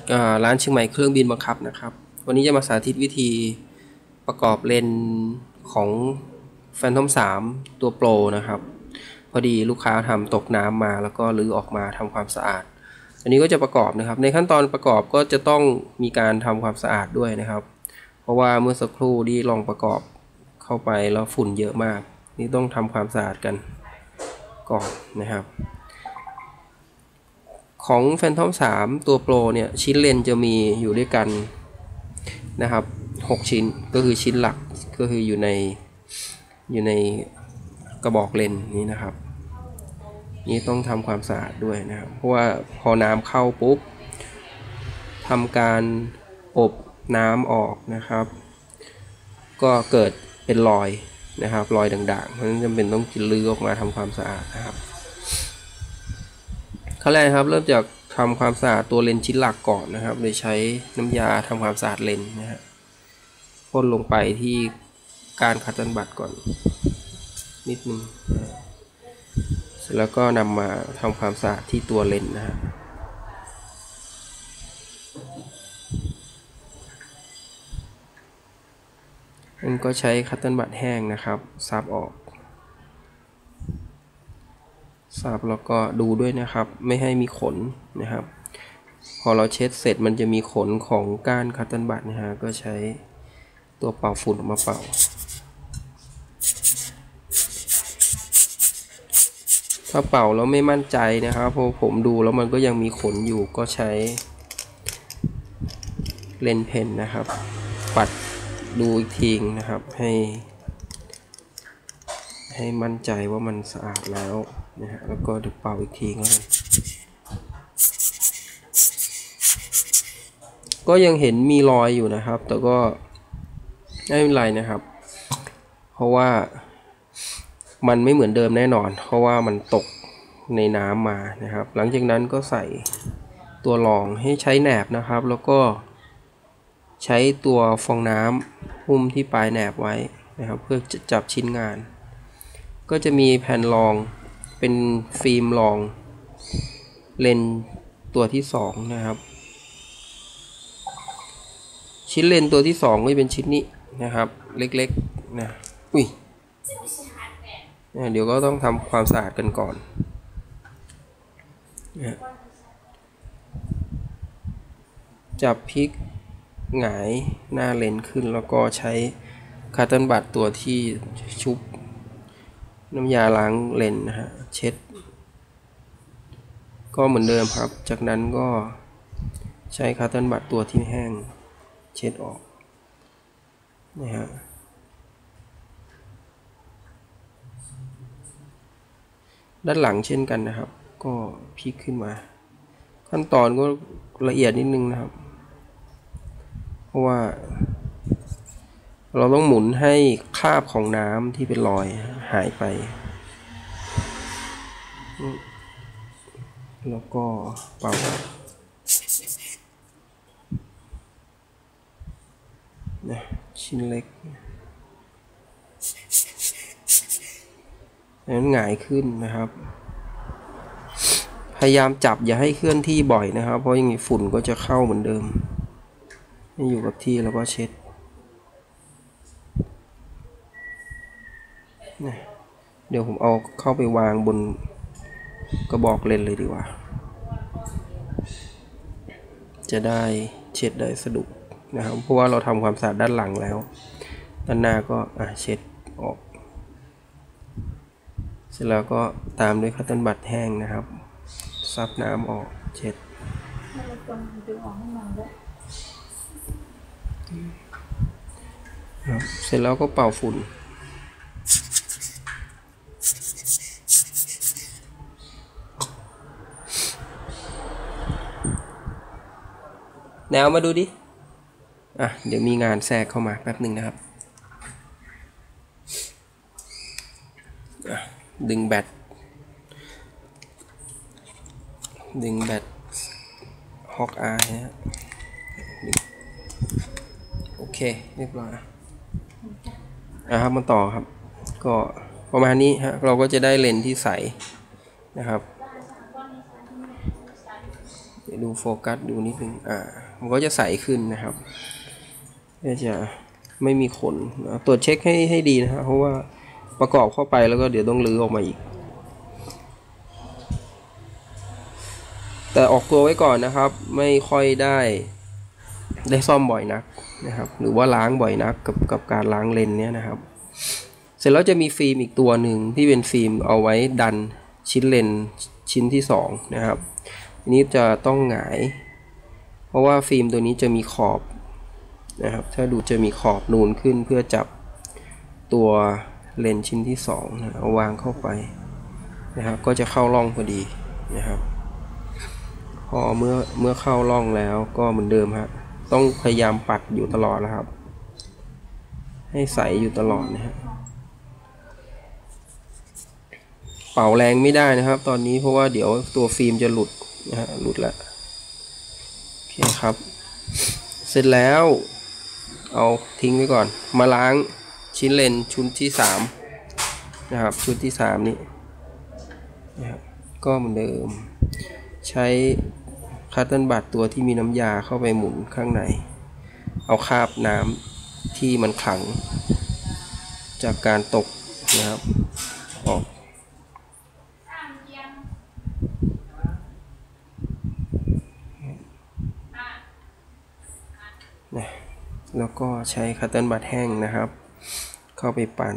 ร้านเชียงใหม่เครื่องบินบังคับนะครับวันนี้จะมาสาธิตวิธีประกอบเลนของ Phantom 3 ตัวโปรนะครับพอดีลูกค้าทำตกน้ำมาแล้วก็รื้อออกมาทำความสะอาดอันนี้ก็จะประกอบนะครับในขั้นตอนประกอบก็จะต้องมีการทำความสะอาดด้วยนะครับเพราะว่าเมื่อสักครู่ที่ลองประกอบเข้าไปแล้วฝุ่นเยอะมากนี่ต้องทำความสะอาดกันก่อนนะครับของ Phantom 3 ตัวโปรเนี่ยชิ้นเลนจะมีอยู่ด้วยกันนะครับ6ชิ้นก็คือชิ้นหลักก็คืออยู่ในกระบอกเลนนี้นะครับนี่ต้องทำความสะอาดด้วยนะครับเพราะว่าพอน้ำเข้าปุ๊บทำการอบน้ำออกนะครับก็เกิดเป็นรอยนะครับรอยด่างๆเพราะฉะนั้นจำเป็นต้องลื้อออกมาทำความสะอาดนะครับขั้นแรกครับเริ่มจากทำความสะอาดตัวเลนชิ้นหลักก่อนนะครับโดยใช้น้ำยาทำความสะอาดเลนนะฮะพ่นลงไปที่การคัตเติ้ลบัตก่อนนิดนึงเสร็จแล้วก็นำมาทำความสะอาดที่ตัวเลนนะฮะมันก็ใช้คัตเติ้ลบัตแห้งนะครับซับออกซับแล้วก็ดูด้วยนะครับไม่ให้มีขนนะครับพอเราเช็ดเสร็จมันจะมีขนของก้านคัตเติ้ลบัตนะฮะก็ใช้ตัวเป่าฝุ่นมาเป่าถ้าเป่าแล้วไม่มั่นใจนะครับเพราะผมดูแล้วมันก็ยังมีขนอยู่ก็ใช้เลนส์เพนนะครับปัดดูอีกทีนะครับให้มั่นใจว่ามันสะอาดแล้วนะฮะแล้วก็ดูเป่าอีกทีก็ยังเห็นมีรอยอยู่นะครับแต่ก็ไม่เป็นไรนะครับเพราะว่ามันไม่เหมือนเดิมแน่นอนเพราะว่ามันตกในน้ำมานะครับหลังจากนั้นก็ใส่ตัวรองให้ใช้แหนบนะครับแล้วก็ใช้ตัวฟองน้ำหุ้มที่ปลายแหนบไว้นะครับเพื่อจับชิ้นงานก็จะมีแผ่นรองเป็นฟิล์มรองเลนตัวที่2นะครับชิ้นเลนตัวที่2ก็จะเป็นชิ้นนี้นะครับเล็กๆนะอุ้ยเดี๋ยวก็ต้องทำความสะอาดกันก่อนจับพลิกหงายหน้าเลนขึ้นแล้วก็ใช้คัตเติ้ลบัตตัวที่ชุบน้ำยาล้างเลนนะฮะเช็ดก็เหมือนเดิมครับจากนั้นก็ใช้คัตเติ้ลบัตตัวที่แห้งเช็ดออกนะฮะด้านหลังเช่นกันนะครับก็พลิกขึ้นมาขั้นตอนก็ละเอียดนิดนึงนะครับเพราะว่าเราต้องหมุนให้คราบของน้ำที่เป็นรอยหายไปแล้วก็เป่าชิ้นเล็กนั้นหงายขึ้นนะครับพยายามจับอย่าให้เคลื่อนที่บ่อยนะครับเพราะอย่างนี้ฝุ่นก็จะเข้าเหมือนเดิมให้อยู่กับที่แล้วก็เช็ดเดี๋ยวผมเอาเข้าไปวางบนกระบอกเลนเลยดีกว่าจะได้เช็ดได้สะดวกนะครับเพราะว่าเราทำความสะอาดด้านหลังแล้วด้านหน้าก็เช็ดออกเสร็จแล้วก็ตามด้วยคัตเติ้ลบัตแห้งนะครับซับน้ำออกเช็ดเสร็จแล้วก็เป่าฝุ่นแนวมาดูดิเดี๋ยวมีงานแทรกเข้ามาแป๊บหนึ่งนะครับดึงแบตฮอกอายนะโอเคเรียบร้อยครับมาต่อครับก็ประมาณนี้ฮะเราก็จะได้เลนส์ที่ใสนะครับเดี๋ยวดูโฟกัสดูนิดนึงมันก็จะใสขึ้นนะครับก็จะไม่มีขนตรวจเช็คให้ดีนะครับเพราะว่าประกอบเข้าไปแล้วก็เดี๋ยวต้องรื้อออกมาอีกแต่ออกตัวไว้ก่อนนะครับไม่ค่อยได้ซ่อมบ่อยนักนะครับหรือว่าล้างบ่อยนักกับการล้างเลนเนี้ยนะครับเสร็จแล้วจะมีฟิล์มอีกตัวหนึ่งที่เป็นฟิล์มเอาไว้ดันชิ้นเลนชิ้นที่2นะครับนี้จะต้องหงายเพราะว่าฟิล์มตัวนี้จะมีขอบนะครับถ้าดูจะมีขอบนูนขึ้นเพื่อจับตัวเลนชิ้นที่2นะเอาวางเข้าไปนะครับก็จะเข้าร่องพอดีนะครับพอเมื่อเข้าร่องแล้วก็เหมือนเดิมฮะต้องพยายามปัดอยู่ตลอดนะครับให้ใสอยู่ตลอดนะฮะเป่าแรงไม่ได้นะครับตอนนี้เพราะว่าเดี๋ยวตัวฟิล์มจะหลุดนะฮะหลุดแล้วโอเคครับเสร็จแล้วเอาทิ้งไว้ก่อนมาล้างชิ้นเลนชุดที่3นะครับชุดที่3นี้นะครับก็เหมือนเดิมใช้คัตเติ้ลบัดตัวที่มีน้ำยาเข้าไปหมุนข้างในเอาคราบน้ำที่มันขังจากการตกนะครับออกนะแล้วก็ใช้คัตเติ้ลบัดแห้งนะครับเข้าไปปั่น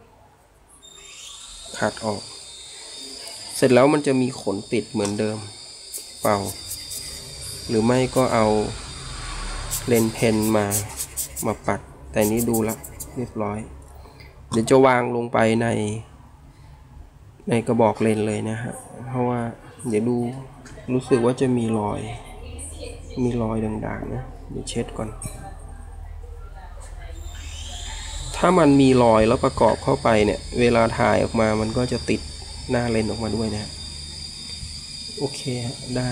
ขัดออกเสร็จแล้วมันจะมีขนติดเหมือนเดิมเป่าหรือไม่ก็เอาเลนเพนมาปัดแต่นี้ดูแล้วเรียบร้อยเดี๋ยวจะวางลงไปในกระบอกเลนเลยนะฮะเพราะว่าเดี๋ยวดูรู้สึกว่าจะมีรอยด่างๆนะเดี๋ยวเช็ดก่อนถ้ามันมีรอยแล้วประกอบเข้าไปเนี่ยเวลาถ่ายออกมามันก็จะติดหน้าเลนออกมาด้วยนะโอเคได้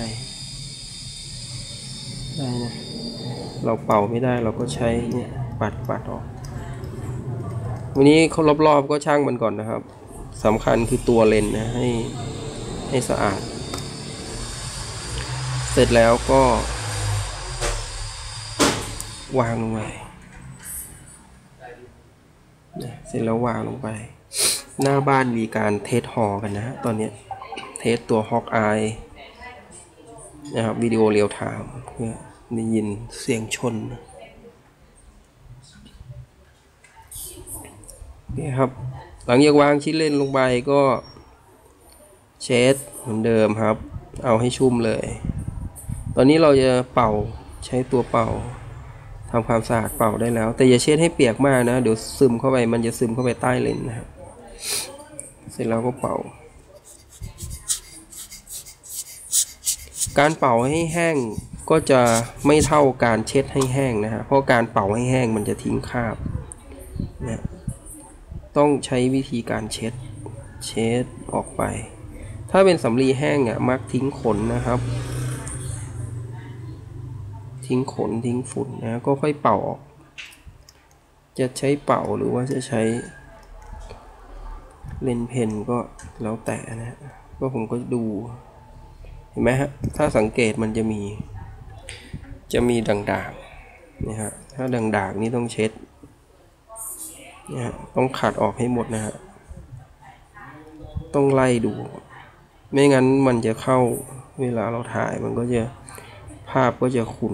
นะเราเป่าไม่ได้เราก็ใช้เนี่ยปัดออกวันนี้เขารอบๆก็ช่างมันก่อนนะครับสำคัญคือตัวเลนนะให้สะอาดเสร็จแล้วก็วางลงไปเสร็จแล้ววางลงไปหน้าบ้านมีการเทสฮอกันนะตอนนี้เทสตัวฮอกอายนะครับวิดีโอเรียลไทม์เพื่อได้ยินเสียงชนนี่ครับหลังจากวางชิ้นเลนลงไปก็เช็ดเหมือนเดิมครับเอาให้ชุ่มเลยตอนนี้เราจะเป่าใช้ตัวเป่าทำความสะอาดเป่าได้แล้วแต่อย่าเช็ดให้เปียกมากนะเดี๋ยวซึมเข้าไปมันจะซึมเข้าไปใต้เลนนะครับเสร็จแล้วก็เป่าการเป่าให้แห้งก็จะไม่เท่าการเช็ดให้แห้งนะฮะเพราะการเป่าให้แห้งมันจะทิ้งคราบนะต้องใช้วิธีการเช็ดออกไปถ้าเป็นสำลีแห้งมักทิ้งขนนะครับทิ้งขนทิ้งฝุ่นนะก็ค่อยเป่าออกจะใช้เป่าหรือว่าจะใช้เลนเพนก็แล้วแต่นะก็ผมก็ดูเห็นไหมฮะถ้าสังเกตมันจะมีด่างๆนะฮะถ้าด่างๆนี่ต้องเช็ดนะฮะต้องขัดออกให้หมดนะฮะต้องไล่ดูไม่งั้นมันจะเข้าเวลาเราถ่ายมันก็จะภาพก็จะขุ่น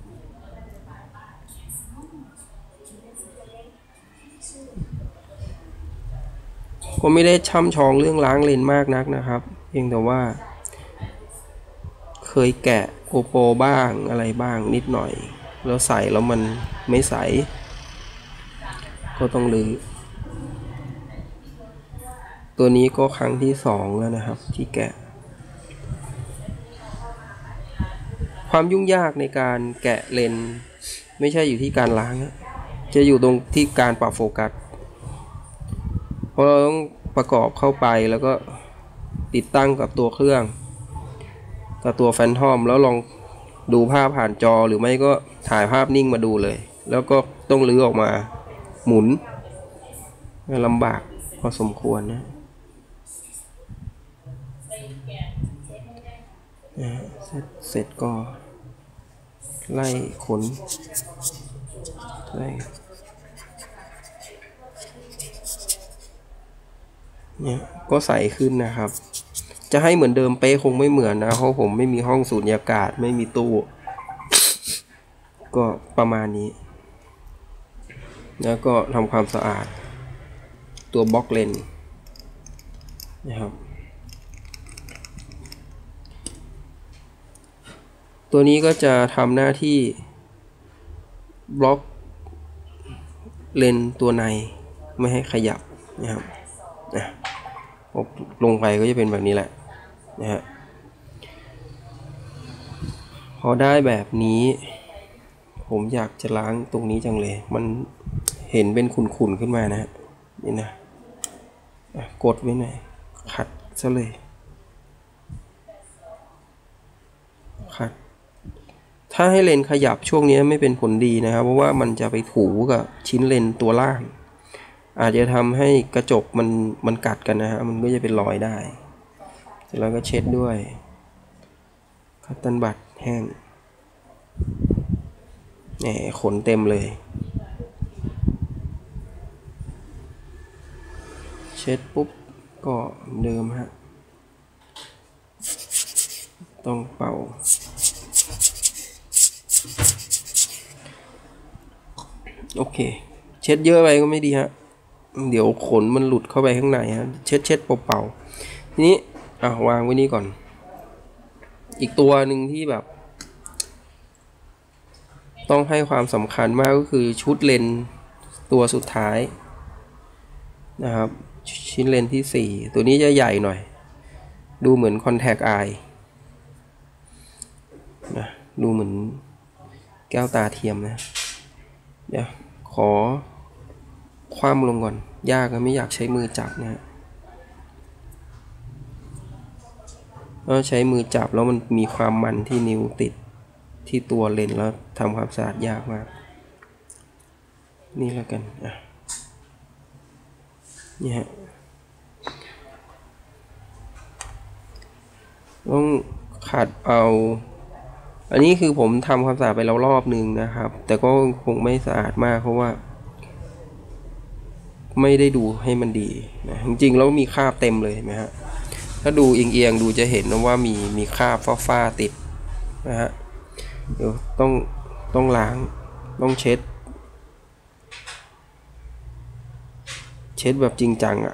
ผมไม่ได้ช่ำชองเรื่องล้างเลนมากนักนะครับเพียงแต่ว่าเคยแกะโกโปรบ้างอะไรบ้างนิดหน่อยแล้วใส่แล้วมันไม่ใสก็ต้องรื้อตัวนี้ก็ครั้งที่2แล้วนะครับที่แกะความยุ่งยากในการแกะเลนไม่ใช่อยู่ที่การล้างจะอยู่ตรงที่การปรับโฟกัสเพราะเราต้องประกอบเข้าไปแล้วก็ติดตั้งกับตัวเครื่องกับตัวแฟนทอมแล้วลองดูภาพผ่านจอหรือไม่ก็ถ่ายภาพนิ่งมาดูเลยแล้วก็ต้องรื้อออกมาหมุนลำบากพอสมควรนะเสร็จก็ไล่ขนไล่เนี่ยก็ใสขึ้นนะครับจะให้เหมือนเดิมเป๊ะคงไม่เหมือนนะเพราะผมไม่มีห้องสูญญากาศไม่มีตู้ก็ประมาณนี้แล้วก็ทำความสะอาดตัวบล็อกเลนนะครับตัวนี้ก็จะทำหน้าที่บล็อกเลนตัวในไม่ให้ขยับนะครับลงไปก็จะเป็นแบบนี้แหละนะฮะพอได้แบบนี้ผมอยากจะล้างตรงนี้จังเลยมันเห็นเป็นขุ่นๆขึ้นมานะฮะนี่นะกดไว้หน่อยขัดซะเลยขัดถ้าให้เลนขยับช่วงนี้ไม่เป็นผลดีนะครับเพราะว่ามันจะไปถูกับชิ้นเลนตัวล่างอาจจะทำให้กระจกมันกัดกันนะฮะมันก็จะเป็นรอยได้เสร็จแล้วก็เช็ดด้วยคัตตันบัดแห้งเนี่ยขนเต็มเลยเช็ดปุ๊บก็เดิมฮะต้องเป่าโอเคเช็ดเยอะไปก็ไม่ดีฮะเดี๋ยวขนมันหลุดเข้าไปข้างในฮะเช็ดเป่าๆทีนี้วางไว้นี่ก่อนอีกตัวหนึ่งที่แบบต้องให้ความสำคัญมากก็คือชุดเลนตัวสุดท้ายนะครับชิ้นเลนที่4ตัวนี้จะใหญ่หน่อยดูเหมือน Contact Eye นะดูเหมือนแก้วตาเทียมนะเดี๋ยวขอคว่ำลงก่อนยากไม่อยากใช้มือจับนะเพราะใช้มือจับแล้วมันมีความมันที่นิ้วติดที่ตัวเลนแล้วทำความสะอาดยากมากนี่แล้วกันนี่ฮะต้องขัดเอาอันนี้คือผมทำความสะอาดไปแล้วรอบนึงนะครับแต่ก็คงไม่สะอาดมากเพราะว่าไม่ได้ดูให้มันดีนะจริงๆแล้วมีคราบเต็มเลยไหมฮะถ้าดูเอียงๆดูจะเห็นนะว่ามีคราบฝ้าติดนะฮะเดี๋ยวต้องล้างต้องเช็ดแบบจริงจัง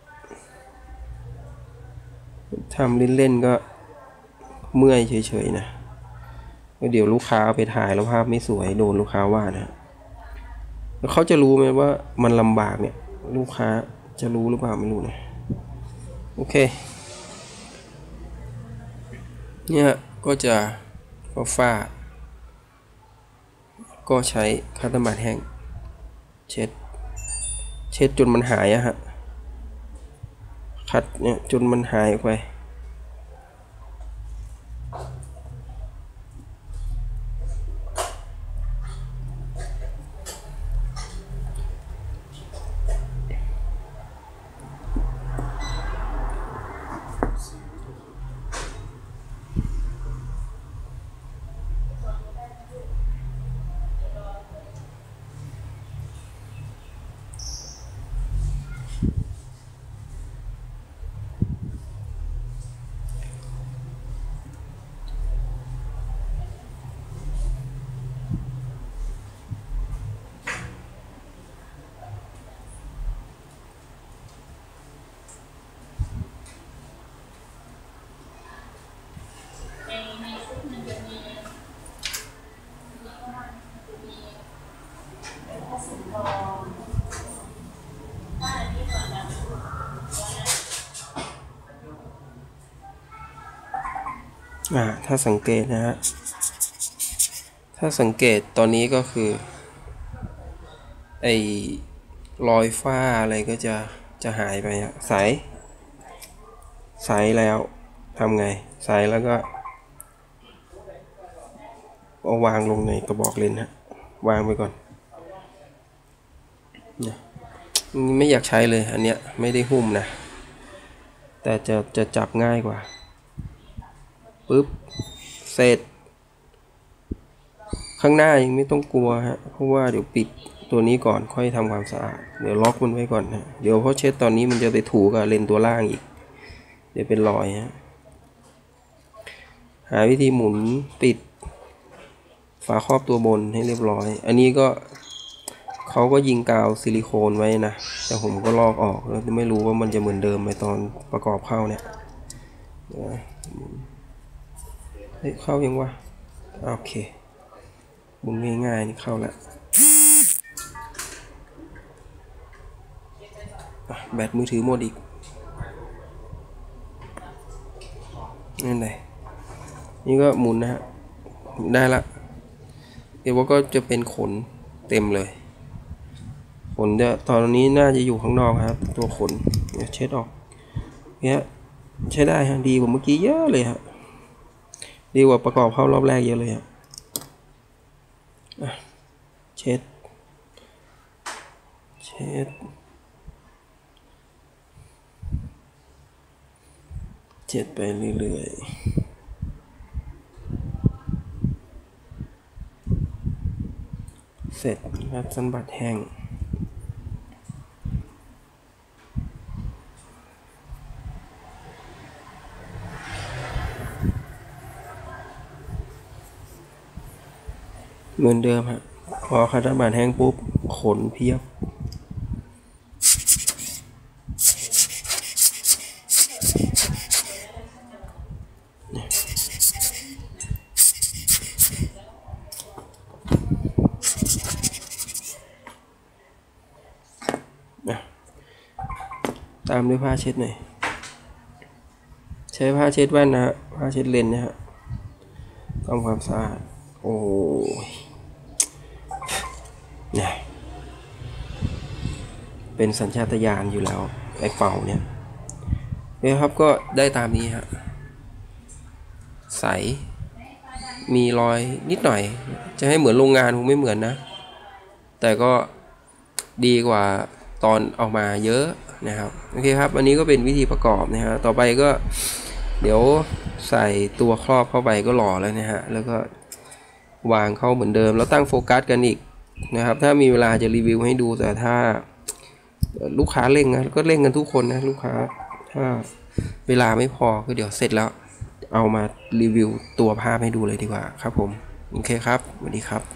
ทำเล่นๆก็เมื่อยเฉยๆนะเดี๋ยวลูกค้าไปถ่ายแล้วภาพไม่สวยโดนลูกค้าว่านะแล้วเขาจะรู้ไหมว่ามันลำบากเนี่ยลูกค้าจะรู้หรือเปล่าไม่รู้นะโอเคเนี่ยก็จะฝ้าก็ใช้คัตเตอร์บัดแห้งเช็ดจนมันหายฮะขัดเนี่ยจนมันหายไปถ้าสังเกตนะฮะถ้าสังเกตตอนนี้ก็คือไอ้รอยฝ้าอะไรก็จะหายไปฮะใสแล้วทำไงใสแล้วก็เอาวางลงในกระบอกเลนฮะวางไปก่อนไม่อยากใช้เลยอันเนี้ยไม่ได้หุ้มนะแต่จะจับง่ายกว่าปึ๊บเสร็จข้างหน้ายังไม่ต้องกลัวฮะเพราะว่าเดี๋ยวปิดตัวนี้ก่อนค่อยทำความสะอาดเดี๋ยวล็อกมันไว้ก่อนฮะเดี๋ยวพอเช็ดตอนนี้มันจะไปถูกับเลนตัวล่างอีกเดี๋ยวเป็นรอยฮะหาวิธีหมุนปิดฝาครอบตัวบนให้เรียบร้อยอันนี้ก็เขาก็ยิงกาวซิลิโคนไว้นะแต่ผมก็ลอกออกแล้วไม่รู้ว่ามันจะเหมือนเดิมไหมตอนประกอบเข้าเนี่ยเข้ายังวะโอเคบุญง่ายๆนี่เข้าแล้วแบตมือถือหมดอีกนั่นเลยนี่ก็หมุนนะฮะได้ละเดี๋ยวก็จะเป็นขนเต็มเลยขนจะตอนนี้น่าจะอยู่ข้างนอกครับตัวขนเดี๋ยวเช็ดออกเนี่ยใช้ได้ฮะดีกว่าเมื่อกี้เยอะเลยฮะดีกว่าประกอบเข้ารอบแรกเยอะเลยฮะเช็ดไปเรื่อยๆเสร็จครับสันบัดแห้งเหมือนเดิมฮะพอคัตเตอร์บัดแห้งปุ๊บขนเพียบตามด้วยผ้าเช็ดหน่อยใช้ผ้าเช็ดแว่นนะฮะผ้าเช็ดเลนนะฮะทำความสะอาดโอ้ยเนี่ยเป็นสัญชาตญาณอยู่แล้วไอ้เป่าเนี่ยครับก็ได้ตามนี้ฮะใสมีรอยนิดหน่อยจะให้เหมือนโรงงานคงไม่เหมือนนะแต่ก็ดีกว่าตอนออกมาเยอะนะครับโอเคครับอันนี้ก็เป็นวิธีประกอบนะฮะต่อไปก็เดี๋ยวใส่ตัวครอบเข้าไปก็หล่อแล้วนะฮะแล้วก็วางเข้าเหมือนเดิมแล้วตั้งโฟกัสกันอีกนะครับถ้ามีเวลาจะรีวิวให้ดูแต่ถ้าลูกค้าเร่งนะก็เร่งกันทุกคนนะลูกค้าถ้าเวลาไม่พอก็เดี๋ยวเสร็จแล้วเอามารีวิวตัวภาพให้ดูเลยดีกว่าครับผมโอเคครับสวัสดีครับ